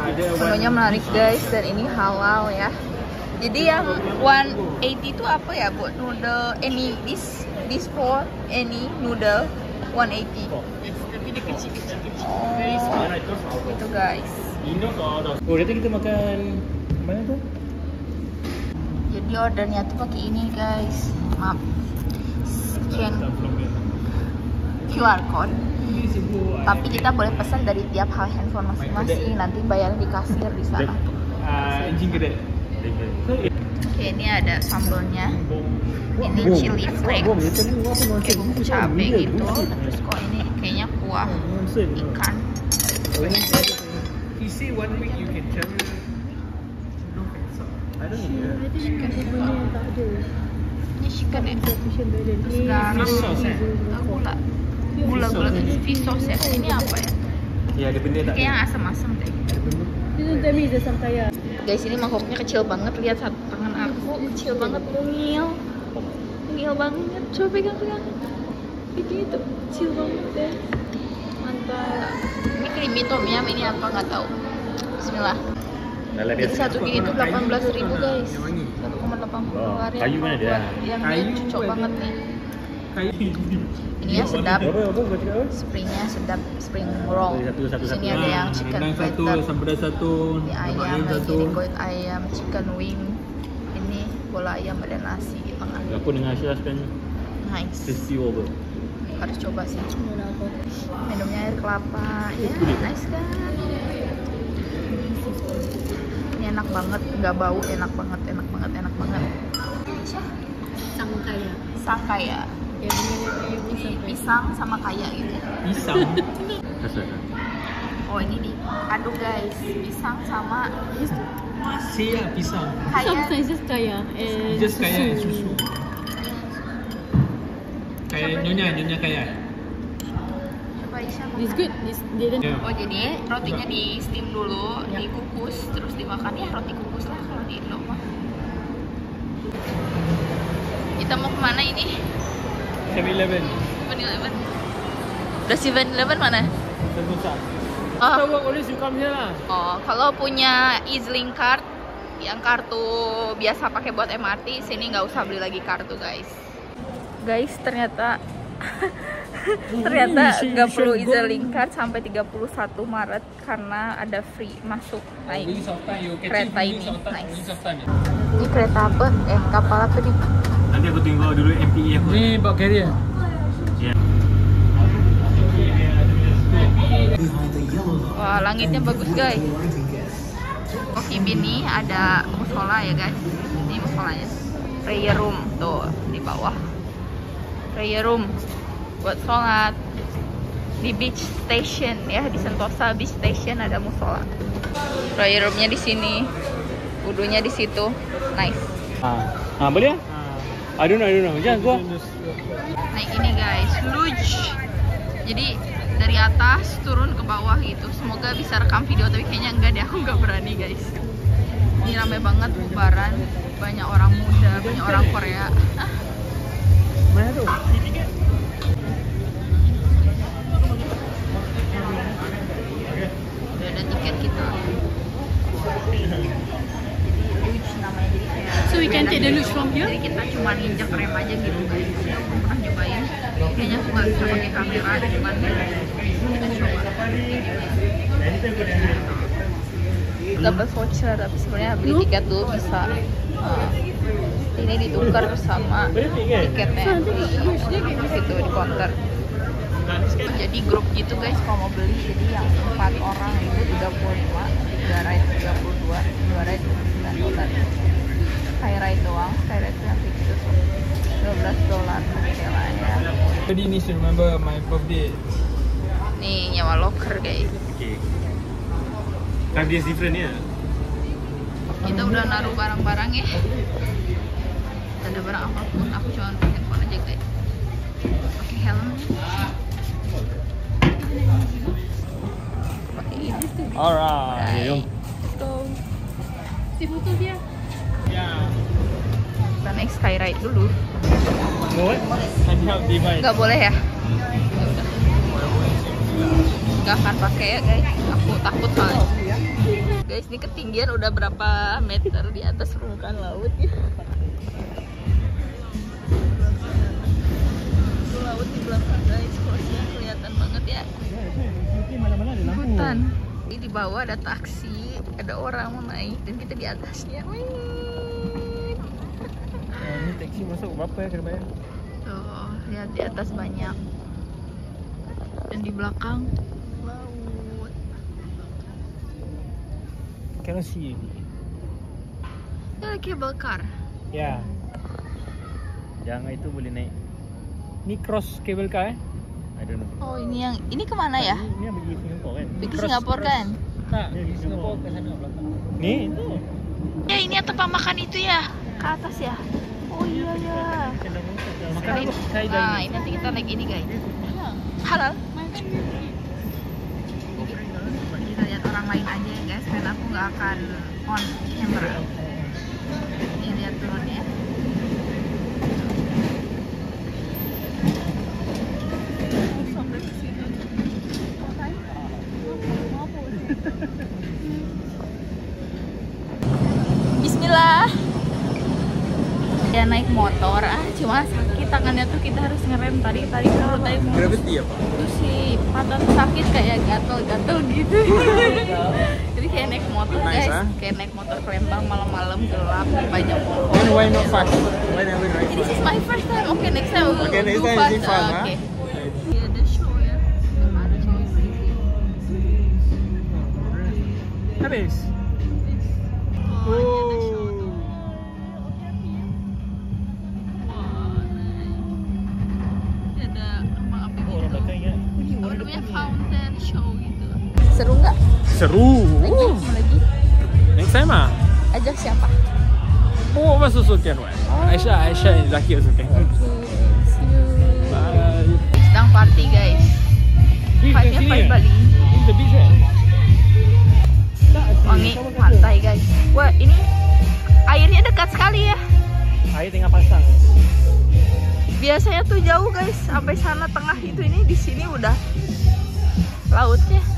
Menunya menarik guys, dan ini halal ya. Jadi yang 180 itu apa ya, buat noodle any this for any noodle 180. Oh, itu guys. Oh, nanti kita makan mana tuh? Jadi ordernya tuh pakai ini guys. Maaf. Scan QR code. Tapi kita boleh pesan dari tiap hal handphone masing-masing. Nanti bayarnya di kasir di sana. Oke, ini ada sambalnya. Ini chili flakes, kayak bumbu cabai gitu. Terus kok ini kayaknya kuah ikan. Ini chicken ya. Terus garam, gula fish sauce ya. Ini apa ya? Iya, ada benda tak? Kayak yang asam-asam deh. Guys, ini mangkoknya kecil banget. Lihat satu tangan aku kecil banget, mungil banget. Coba pegang. Itu kecil banget deh. Mantap. Ini creamy tom yum, ini apa nggak tahu. Bismillah. Jadi satu gini tuh 18.000 guys. 1,80 hari. Kayu mana dia? Yang cocok banget nih. Ini ya sedap. Springnya sedap, spring roll. Sini ada yang chicken platter. Ini ayam, ini kulit ayam, chicken wing. Ini bola ayam, ada nasi di tengah. Aku dengan Ashraf kan. Nice. Festival ber. Harus coba sih. Minumnya air kelapa. Ya, nice kan? Ini enak banget, nggak bau, enak banget. Sangkaya. Ini pisang sama kaya gitu. Pisang. Oh, ini diaduk guys, pisang sama Masih ya pisang. kaya. Sometimes just kaya. Just kaya susu. Kayak nyonya kaya. Coba Isya makan. It's good. Yeah. Oh, jadi rotinya di steam dulu, dikukus, terus dimakan ya roti kukus lah kalau di Indo mah. Kita mau kemana ini? 7-Eleven. 7-Eleven. Udah 7-Eleven mana? Sentosa. Oh. Work always you come here lah. Oh, kalau punya EasyLink card yang kartu biasa pakai buat MRT, sini nggak usah beli lagi kartu guys. Guys, ternyata nggak perlu EasyLink card sampai 31 Maret karena ada free masuk naik kereta ini. Nice. Ini kereta apa? Kapal apa nih? Nanti aku tunggu dulu MPE aku. Ni bawa carrier. Wah, langitnya bagus guys. Coffee Bean nih ada musola ya guys. Ini musolanya. Prayer room tuh di bawah. Prayer room buat sholat. Di beach station ya, di Sentosa Beach Station ada musola. Prayer roomnya di sini. Wudunya di situ. Nice. Boleh ya? I don't know. Jangan gua. Naik ini guys, luge. Jadi dari atas turun ke bawah gitu. Semoga bisa rekam video, tapi kayaknya enggak deh, aku nggak berani guys. Ini ramai banget bubaran, banyak orang muda, banyak orang Korea. Mana tuh? Udah ada tiket kita. Luge namanya, jadi kayak So we can take the luge from here? jadi kita cuma injek rem aja gitu guys. Aku belum pernah nyobain. Kayaknya aku nggak bisa pakai kamera, cuman kita coba. Dapat voucher, tapi sebenarnya beli tiket dulu bisa. Ini ditukar bersama tiketnya di situ di counter. Jadi grup gitu guys kalau mau beli. Jadi yang 4 orang itu 35, 3 ride 32, 2 ride $9. Skyride doang, Skyride yang fixed $12. Oke lah ya. Everybody needs to remember my birthday. Nih nyawa locker guys. Okay. Time dia different ya. Kita udah naruh barang-barang ya. Gak ada barang apapun, aku cuma pakai handphone aja guys. Pakai helm. Pakai ini. Alright. Jom. Let's go. Si foto dia. Yeah. Kita naik Skyride dulu. What? Handheld device. Gak boleh ya? Gak akan pakai ya guys. Aku takut soalnya. Guys, ini ketinggian udah berapa meter di atas permukaan laut ya. Itu laut di belakang guys, kosnya kelihatan banget ya. Hutan. Ini di bawah ada taksi, ada orang mau naik dan kita di atasnya. Wih. Ini taksi masuk berapa ya kena bayar? Tuh, lihat di atas banyak. Dan di belakang laut. Cannot see. Ini ada cable car. Ya. Jangan itu boleh naik. Ini cross cable car eh? I don't know. Oh, ini kemana ya? Ini yang pergi Singapura kan? Pergi Singapura kan? Tak, Singapura ke sana belakang. Ni itu. Ya, ini tempat makan itu ya, ke atas ya. Oh iya ya. Makan ini saya Nah, ini nanti kita naik ini guys. Halal. Kita lihat orang lain aja ya guys, karena aku nggak akan on camera. Ini lihat turun ya. Sampai ke sini. Bismillah. Ya naik motor cuma sakit tangannya tuh, kita harus ngerem tadi kalau naik motor. Gravity apa? Itu sih patah sakit kayak gatel-gatel gitu. Jadi kayak naik motor Nice, guys, kayak naik motor ke Lembang malam-malam gelap di banyak pohon. Then why not fast? Why never ride This is my first time. Okay, next time we'll Okay, next do time fast. is fast, huh? Okay. Iya, ada show ya. Ada show sih. Habis. Oh, ini ada show tuh. Wah, nice. Ini ada kembang api gitu. Apa namanya, fountain show gitu. Seru nggak? Seru. Mau lagi? Next time ah. Ajak siapa? Oh, mas also can one. Aisyah and Zaki also can. See you. Bye. Sedang party guys. Vibe-nya vibe Bali. Ini the beach kan? Wangi pantai guys. Wah, ini airnya dekat sekali ya. Air tengah pasang. Biasanya tuh jauh guys, sampai sana tengah itu, ini di sini udah lautnya.